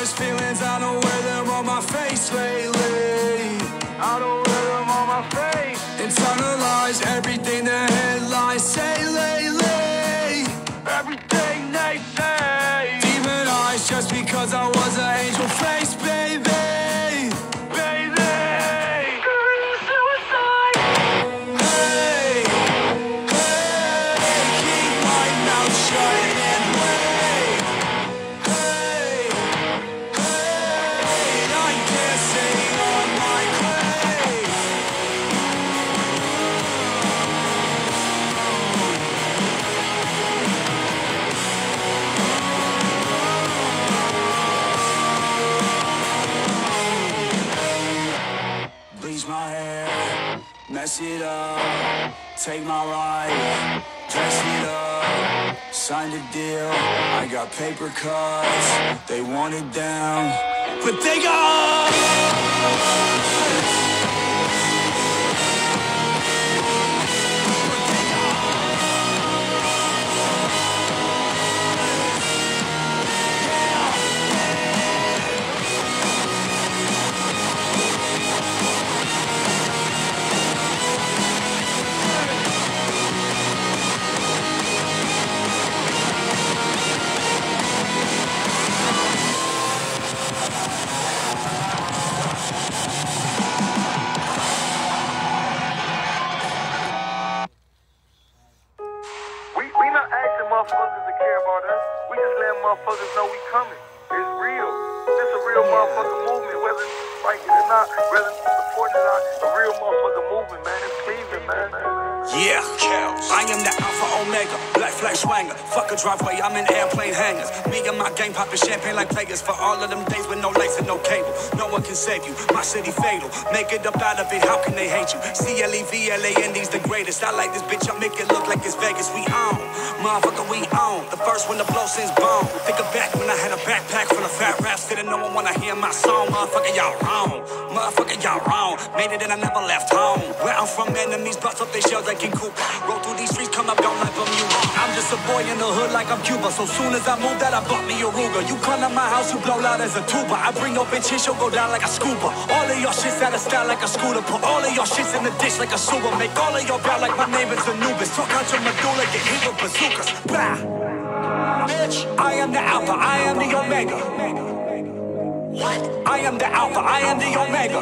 harsh feelings, I don't wear them on my face lately. I don't wear them on my face. Internalize everything the headlines say lately. Everything they say. Demonized just because I was an angel face, baby. My hair, mess it up, take my life, dress it up, signed a deal, I got paper cuts, they want it down, but they got motherfuckers that care about us. We just letting motherfuckers know we coming. It's real. It's a real motherfucking movement, whether it's like it or not, whether it's supporting it or not. A real motherfucking movement, man. It's Cleveland, man. Yeah, I am the Alpha Omega, black flag swanger. Fuck a driveway, I'm in airplane hangars. Me and my gang popping champagne like players for all of them days with no lights and no cable. No one can save you, my city fatal. Make it up out of it, how can they hate you? CLEVLAND's the greatest. I like this bitch, I make it look like it's Vegas. We on, motherfucker, we on. The first one to blow since bomb. Think of back when I had a backpack full of fat raps. Didn't no one wanna hear my song. Motherfucker, y'all wrong. Motherfucker, y'all wrong. Made it and I never left home. Where I'm from, enemies bust up their shells like in Cooper. Roll through these streets, come up, don't like Bermuda. I'm just a boy in the hood like I'm Cuba. So soon as I move that, I bought me a Ruger. You come to my house, you blow loud as a tuba. I bring your bitch in, she'll go down like a scuba. All of your shit's out of style like a scooter. Put all of your shits in the dish like a sewer. Make all of your bad like my name is Anubis. Talk out your medulla, get hit with bazookas. Bah! Bitch, I am the Alpha, I am the Omega. What? I am the Alpha, I am the Omega.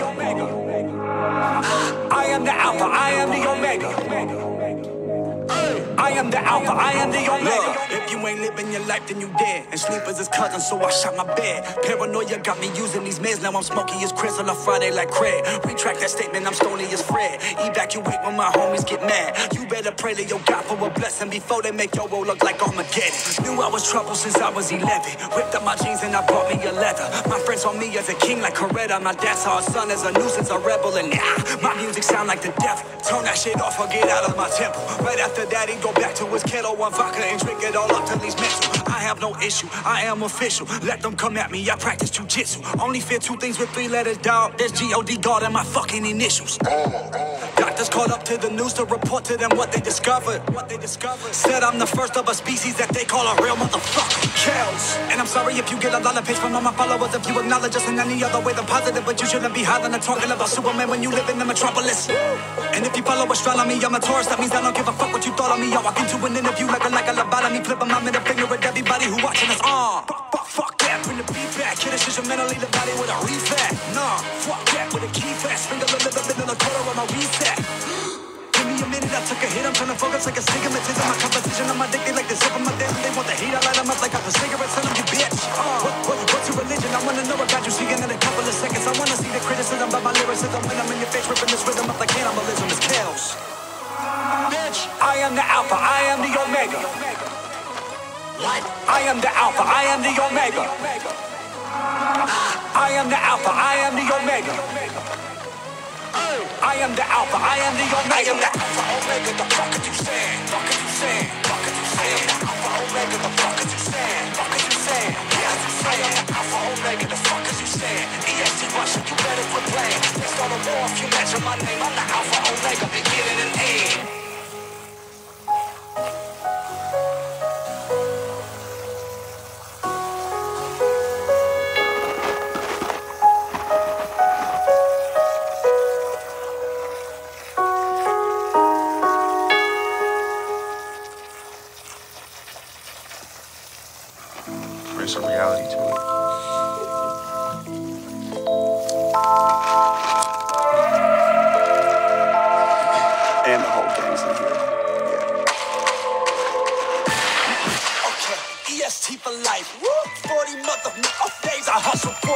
I am the Alpha, I am the Omega. I am the Alpha, I am the Omega. If you ain't living your life, then you dead. And sleep is his cousin, so I shot my bed. Paranoia got me using these meds. Now I'm smoky as Chris on a Friday like Craig. Retract that statement, I'm stony as Fred. Evacuate when my homies get mad. You better pray to your God for a blessing before they make your roll look like Armageddon. Knew I was trouble since I was 11. Whipped up my jeans and I bought me a leather. My friends saw me as a king like Coretta. My dad saw his son as a nuisance, a rebel. And my music sound like the devil. Turn that shit off or get out of my temple. Right after that, he go back to his kettle, one vodka and drink it all up till he's mental. I have no issue, I am official. Let them come at me, I practice jujitsu. Only fear two things with 3 letters, dog. There's G-O-D, God, and my fucking initials. Doctors called up to the news to report to them what they discovered. Said I'm the first of a species that they call a real motherfucker. Kills. And I'm sorry if you get a lot of hate from all my followers. If you acknowledge us in any other way than positive, but you shouldn't be hollering and talking about Superman when you live in the metropolis. And if you follow astronomy, I'm a Taurus. That means I don't give a fuck what you thought of me. I walk into an interview like a lobotomy, flipping my middle finger at everybody who watching us. Fuck that, bring the beat back. Hit a shit mentally, the body with a reset. Nah, fuck that with a key fast. Finger a little bit of the quarter on my reset. Give me a minute, I took a hit. I'm trying to focus like a stigmatism. My composition, I'm addicted like the zip of my damn. They want the heat, I light them up like I'm a cigarette. Tell them you bitch. What's your religion? I wanna know about you. Seeing in a couple of seconds. I wanna see the criticism about my lyricism. When I'm in your face, ripping this rhythm up like cannibalism. It's chaos. Bitch, I am the Alpha, I am the Omega. What? I am the Alpha, I am the Omega. I am the Alpha, I am the Omega. I am the Alpha, I am the Omega. I am the Alpha, Omega, the fuck are you saying? Fuck are you saying? Fuck are you saying? The Alpha, Omega, the fuck are you saying? Fuck are you saying? I am the Alpha, Omega, the fuck are you saying? EST Russia, you better quit playing. Let's start a war if you mention my name. I'm the Alpha, Omega, beginning and end.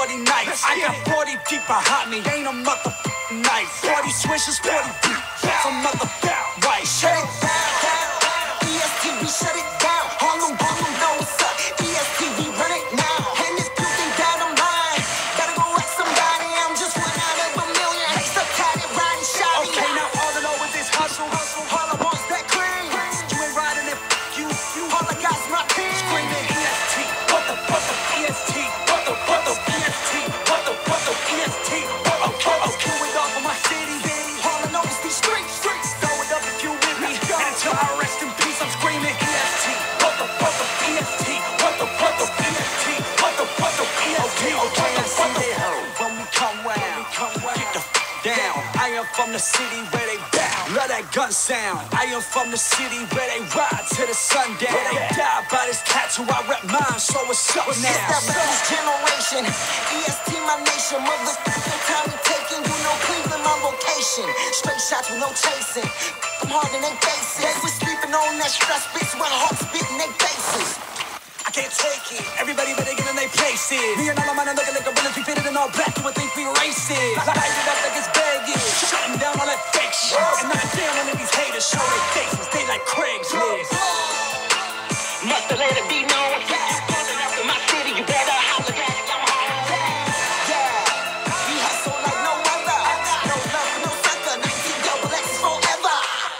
40 nights. I got 40 deep behind me, ain't a motherfucking knife. 40 swishes, 40 deep, that's a motherfucking right. Shut it down, ESTV, shut it down. Harlem, know what's up. ESTV, run it now. And if you think that I'm lying, better go ask somebody. I'm just one out of a million. Stop tired of riding shot. Okay, now all in all with this hustle, All I want's that cream. you ain't riding it, you. All I got's my team. Screaming EST, what the EST, what the EST, what the EST, okay, it off of my city. All I know is these streets. Throw it up if you with me, and until I rest in peace, I'm screaming EST, what the EST, what the EST, what the EST, okay, I see they hurt when we come round, get the down. I am from the city where they bow, love that gun sound. I am from the city where they ride to the sundown. They die by this tattoo, I rep mine, so what's up now? It's that this generation. EST, my nation. Motherfucking time we taking. You know Cleveland, my location. Straight shots with no chasing. I'm hard in they faces. They was sleeping on that stress bitch with hearts beating they faces. I can't take it. Everybody better get in their places. Me and all of mine are looking like a villain. We fitted in all black. You would think we racist. Light it up like it's Vegas. Shutting down all that fake shit. And not a damn one of these haters show their faces. They like Craigslist. Must have let it be known. You calling after my city, you better holler that I'm home. Yeah, we hustle like no other. No love, no sucker. 19 double X forever.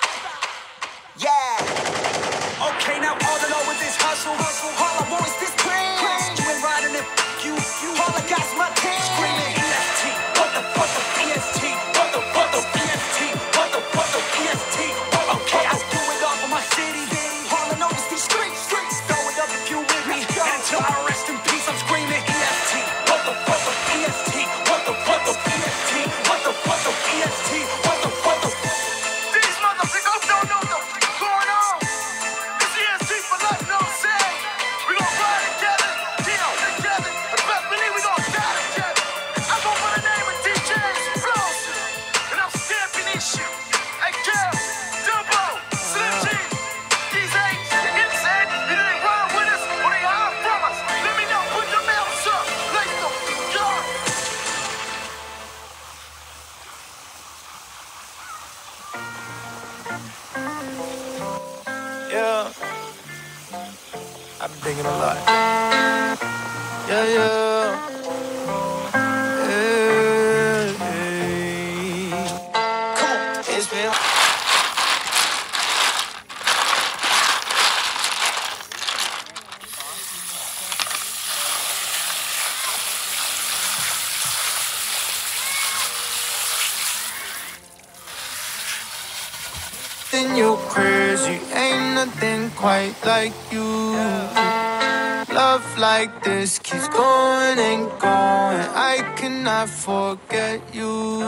Yeah. Okay, now all in all with this hustle. All I want is this cream. You ain't riding it, you. All I got's my team. Screaming EST, what the EST, what the EST, what the EST. Okay, I do it all for my city. All I know is these streets. Throw it up if you with me, and until I rest in peace, I'm screaming EST, what the EST, what the EST, what the EST, what the. These motherfuckers don't know what's going on. This EST for life, know what I'm saying? We gon' ride together, deal together, and best believe we gon' die together. I go by the name of DJ Explosion, and I'm stamping this shit. Hey, Kel, Tumble, Slim G, these ain't insane. You ain't run with us, or they hide from us. Let me know, put your mouths up, like the yard. Yeah, I've been thinking a lot. Yeah. Hey. Come on, it's been. Then you crazy, ain't nothing quite like you. Love like this keeps going and going. I cannot forget you.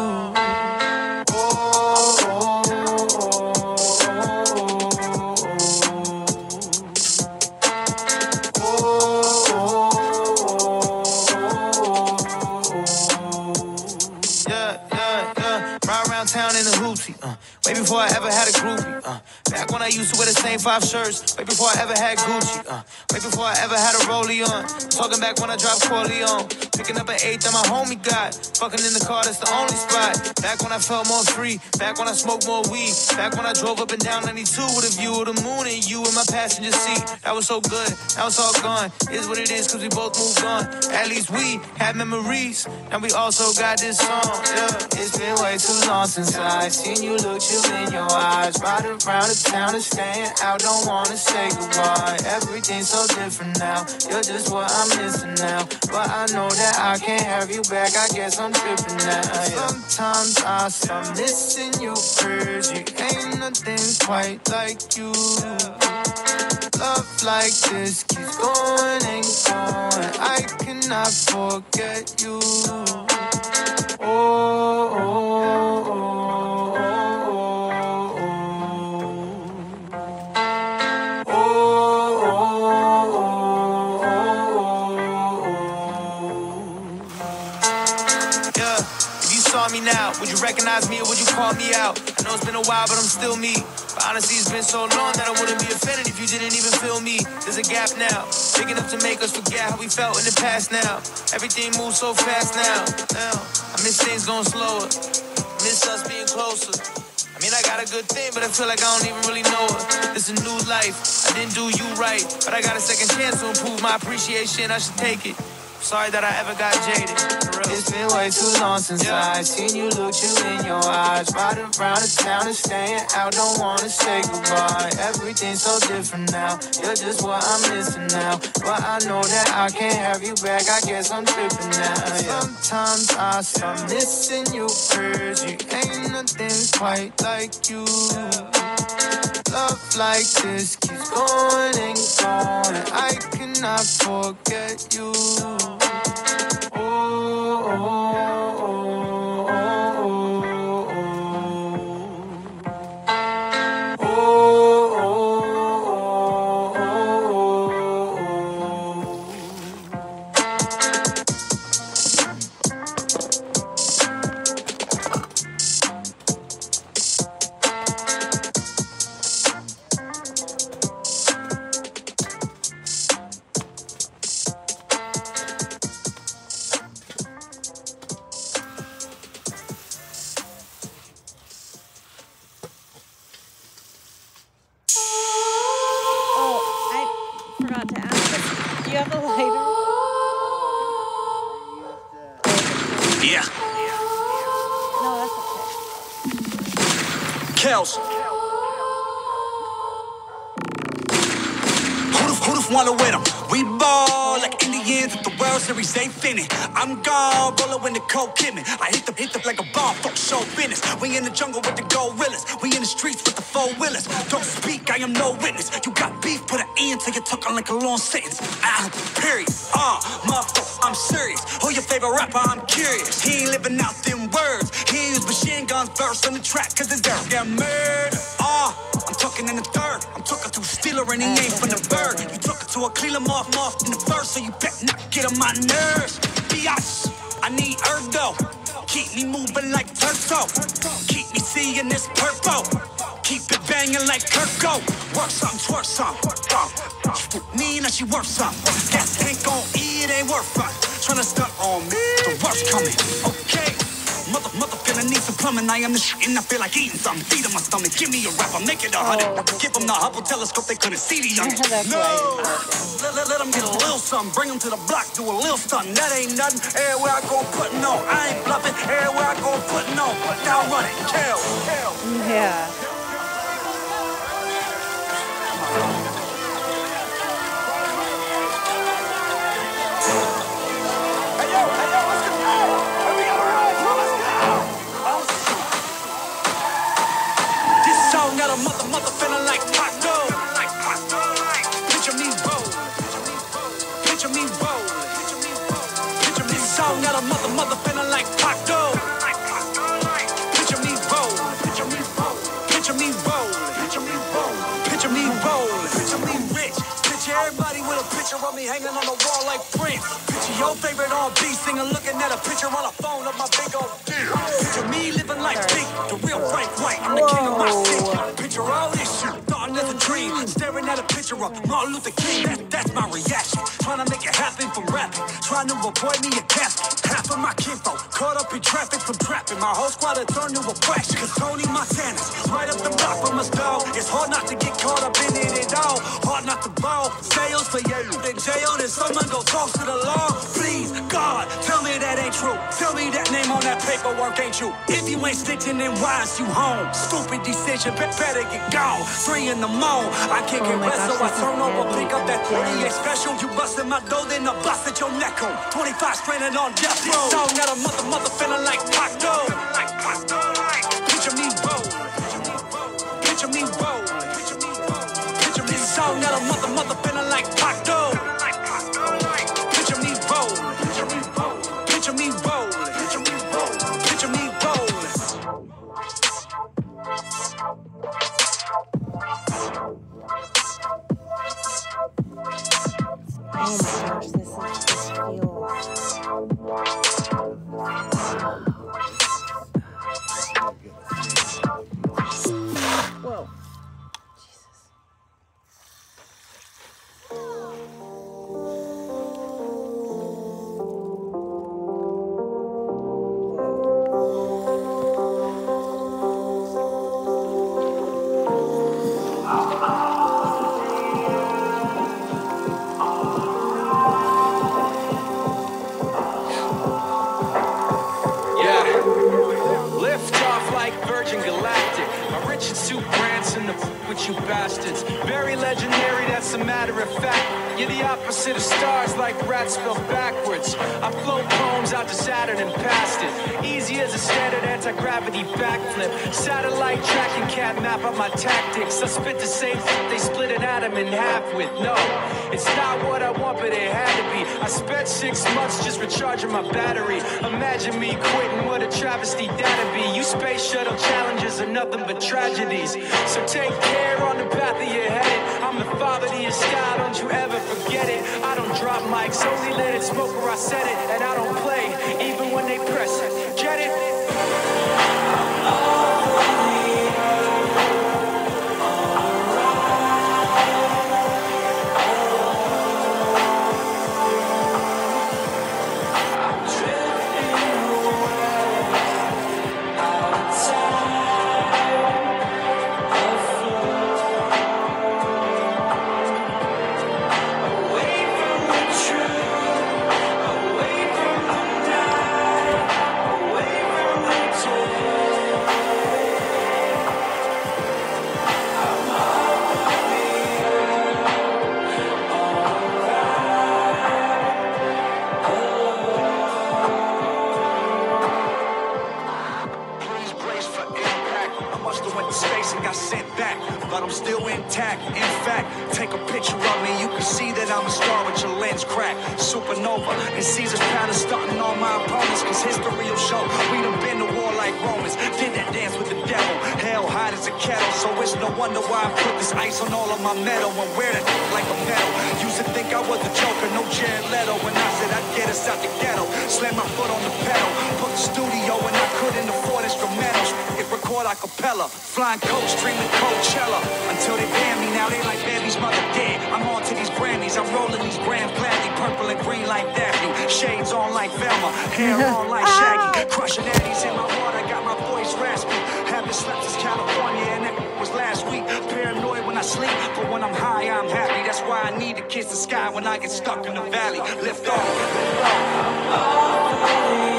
Yeah. Ride around town in a hoopsie. Way before I ever had a groupie. Back when I used to wear the same 5 shirts. Way before I ever had Gucci. Way before I ever had a rollie on. Talking back when I dropped Corleone. Picking up an 8 that my homie got. Fucking in the car, that's the only spot. Back when I felt more free. Back when I smoked more weed. Back when I drove up and down 92 with a view of the moon and you in my passenger seat. That was so good. Now it's all gone. Is what it is cause we both moved on. At least we had memories. Now we also got this song. Yeah. It's been way too long since I seen you look you in your eyes. Ride around the town and staying out. Don't wanna say goodbye. Everything's so different now. You're just what I'm missing now. But I know that I can't have you back. I guess I'm tripping now. Yeah. Sometimes I start missing you crazy. Ain't nothing quite like you. Love like this keeps going and going. I cannot forget you. Now, would you recognize me or would you call me out? I know it's been a while, but I'm still me. But honestly, it's been so long that I wouldn't be offended if you didn't even feel me. There's a gap now, big enough to make us forget how we felt in the past now. Everything moves so fast now. I miss things going slower. Miss us being closer. I mean, I got a good thing, but I feel like I don't even really know her. This is a new life. I didn't do you right, but I got a second chance to improve my appreciation. I should take it. Sorry that I ever got jaded. It's been way too long since I seen you, looked you in your eyes. Riding around the town and staying out, don't wanna say goodbye. Everything's so different now, you're just what I'm missing now. But I know that I can't have you back, I guess I'm tripping now. Sometimes I start missing you, cause you ain't nothing quite like you. Love like this keeps going and going, and I cannot forget you. Wanna with them. We ball like Indians with the World Series, they finna. I'm gone, rollin' when the cold hit me. I hit them like a bomb, fuck show business. We in the jungle with the gorillas. We in the streets with the four-wheelers. Don't speak, I am no witness. You got beef, put an end to your talking like a long sentence. Period. Motherfucker, I'm serious. Who your favorite rapper? I'm curious. He ain't living out them words. He use machine guns burst on the track, cause it's there. Got murder. I'm talking in the third. I'm talking to a stealer and he ain't from the bird. You talking to a cleaner moth in the first, so you better not get on my nerves. Biatch, I need herb though. Keep me moving like turtle. Keep me seeing this purple. Keep it banging like Kirko. Work something, twerk something. Me and she worth something. Gas tank on E, it ain't worth fun. Tryna stunt on me, the worst coming. Okay. Mother, finna need some plumbing. I am the shit and I feel like eating something. Feed in my stomach, give me a rapper, make it 100. Give them the Hubble telescope, they couldn't see the young. No, let them get a little something. Bring them to the block, do a little something. That ain't nothing. Everywhere I go, putting on. I ain't bluffing. Everywhere I go, putting on. Now run it, kill. Yeah. Mother feeling like Paco. Picture me roll. Picture me roll. Picture me song got a mother feeling like Paco. Picture me roll. Picture me roll. Picture me roll. Picture me roll. Picture me roll. Picture me rich. Picture everybody with a picture of me hanging on the wall like Prince. Picture your favorite R&B singer looking at a picture on a phone of my big old dick. Picture me living like big, the real Frank White. I'm the king of my city. Picture all this shit, thought as a dream. Staring at a picture of Martin Luther King, that's my reaction. Trying to make it happen from rapping. Trying to avoid me a casket. Half of my kinfolk caught up in traffic from trapping. My whole squad had turned to a fraction. Cause Tony Montana's right up the block from us, dog. It's hard not to get caught up in it at all. Hard not to ball. Sales for you. In jail, then someone go talk to the law. Please, God, tell me that ain't true. Tell me that name on that paperwork ain't you. If you ain't stitching, then why is you home? Stupid decision, better get gone. 3 in the morning, I can't get rest, so I turn over, pick up that 38 special. You busted my dough, then I busted your neck on. 25 stranded on death row. Song got a mother feeling like Paco. Picture me roll. Picture me roll. Picture me song got a mother feeling like Paco. Picture me roll. Picture me roll. Picture me roll. Picture me roll. Picture me roll. Oh my gosh, this feels... hate you bastards. Very legendary, that's a matter of fact. You're the opposite of stars, like rats spelled backwards. I float poems out to Saturn and past it. Easy as a standard anti-gravity backflip. Satellite tracking can't map out my tactics. I spit the same they split an atom in half with. No, it's not what I want, but it had to be. I spent 6 months just recharging my battery. Imagine me quitting, what a travesty that'd be. You space shuttle challenges are nothing but tragedies. So take care on the path that you're headed. I'm the father to your style, don't you ever forget it. I don't drop mics, only let it smoke where I said it. And I don't play, even when they press it. Get it? Supernova and Caesar's palace stunting on my opponents, cause history will show we done been to war like Romans, did that dance with the devil, hell hot as a kettle. So it's no wonder why I put this ice on all of my metal and wear that like a medal. Used to think I was a joker, no Jared Leto, when I said I'd get us out the ghetto. Slam my foot on the pedal, booked the studio and I couldn't afford instrumentals. It record a cappella, flying coach, streaming Coachella. Until they ban me, now they like baby's mother dead. I'm on to these Grammys, I'm rolling these grams gladly, purple and green like Daphne, shades on like Velma, hair on like Shaggy, crushing Addies in my water, got my voice raspy. Haven't slept since California and that was last week. Paranoid when I sleep, but when I'm high I'm happy. That's why I need to kiss the sky when I get stuck in the valley. Lift off, lift off.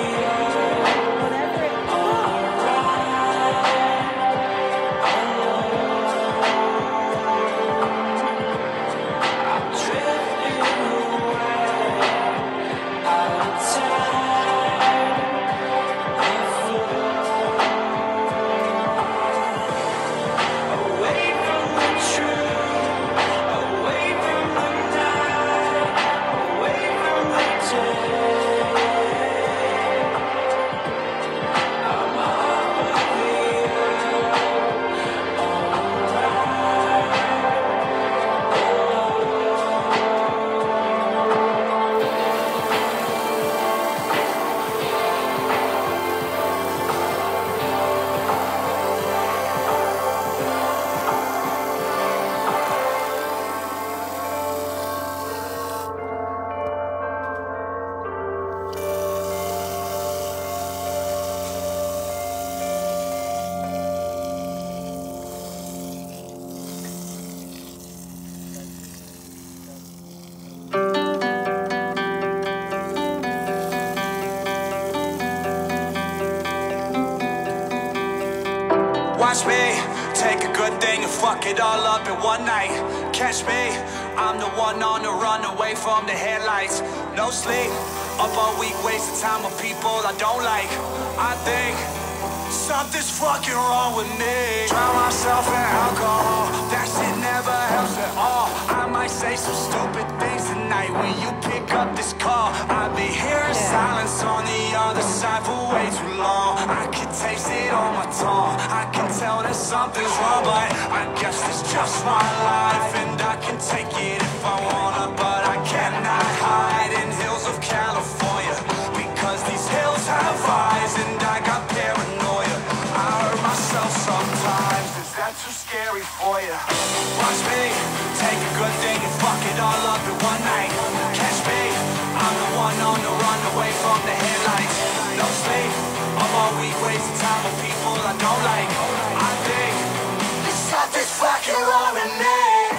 Watch me take a good thing and fuck it all up in one night. Catch me, I'm the one on the run away from the headlights. No sleep, up all week, wasting time with people I don't like. I think something's fucking wrong with me. Drown myself in alcohol, that shit never helps at all. I might say some stupid things tonight when you pick up this call. I've been hearing silence on the other side for way too long. I can taste it on my tongue, I can tell that something's wrong, but I guess it's just my life, and I can take it if I wanna, but I cannot hide in hills of California, because these hills have eyes and I got paranoia. I hurt myself sometimes, is that too scary for you? Watch me take a good thing and fuck it all up in one night. Catch me, I'm the one on the run away from the headlights. No sleep, I'm all week wasting time with people I don't like. I think there's something fucking wrong with me.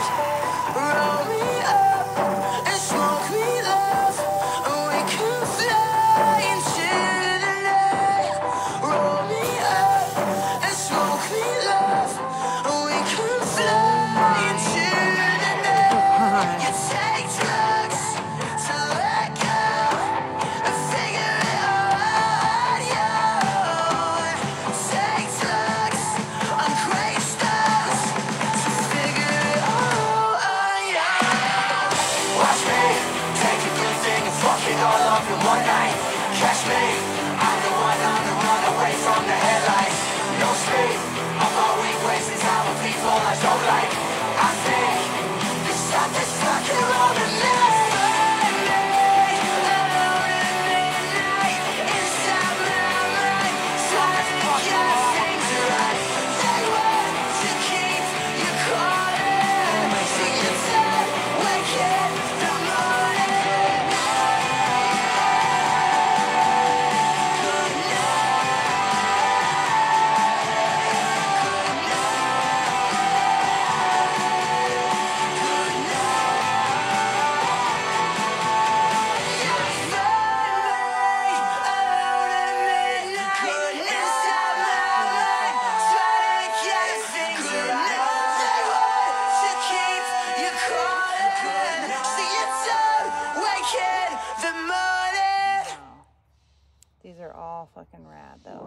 Roll me up and smoke me love, and we can fly into the night. Roll me up and smoke me love, and we can fly. are all fucking rad, though.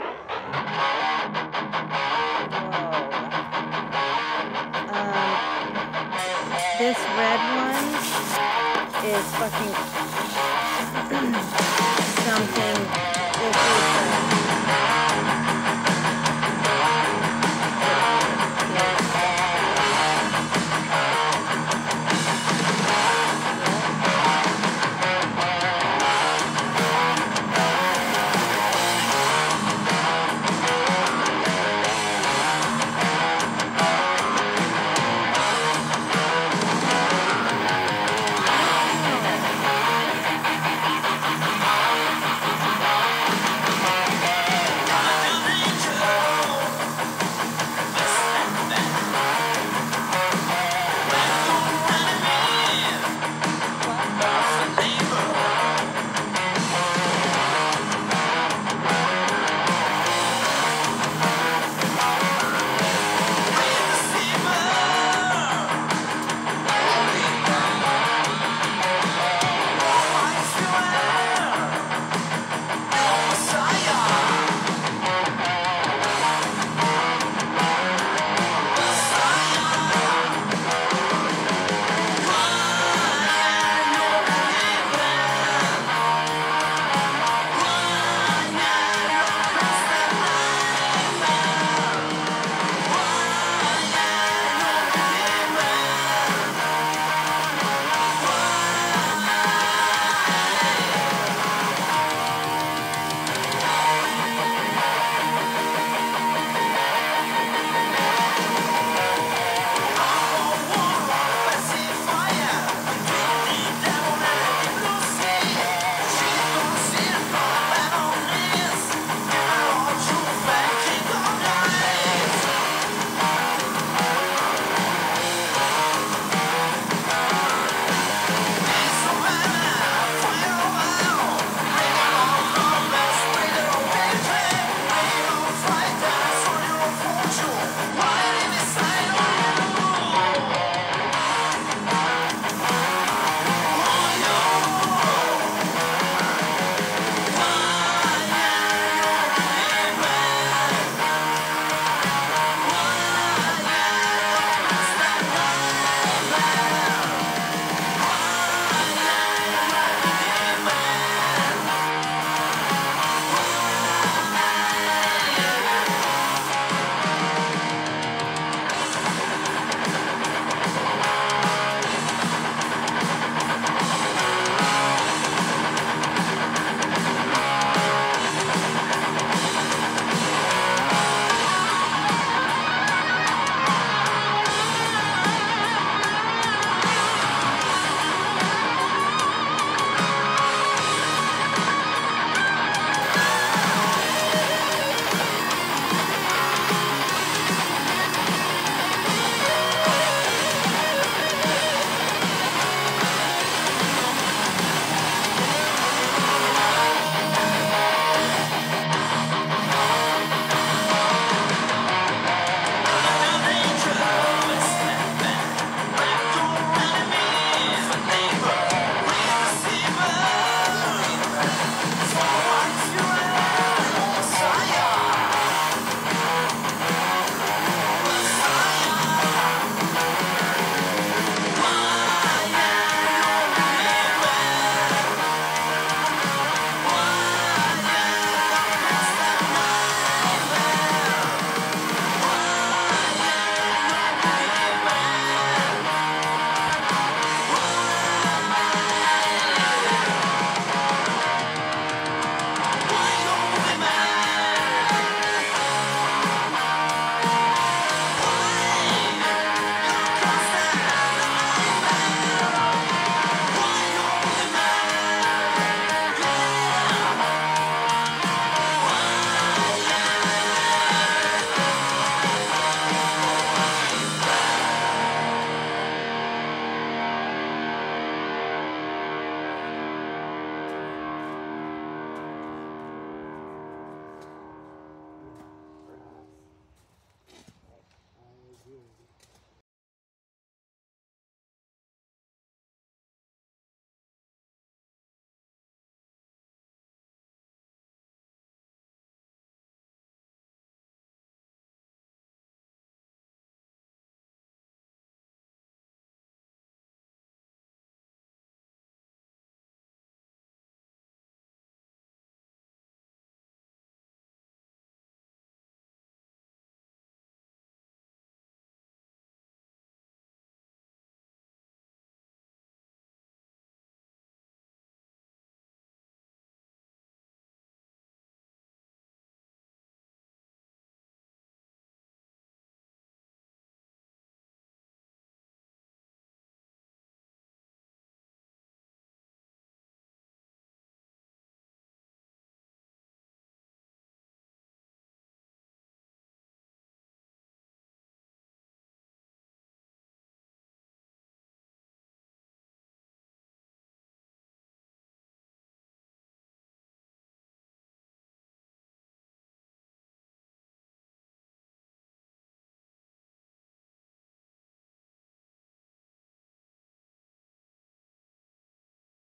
Whoa. This red one is fucking something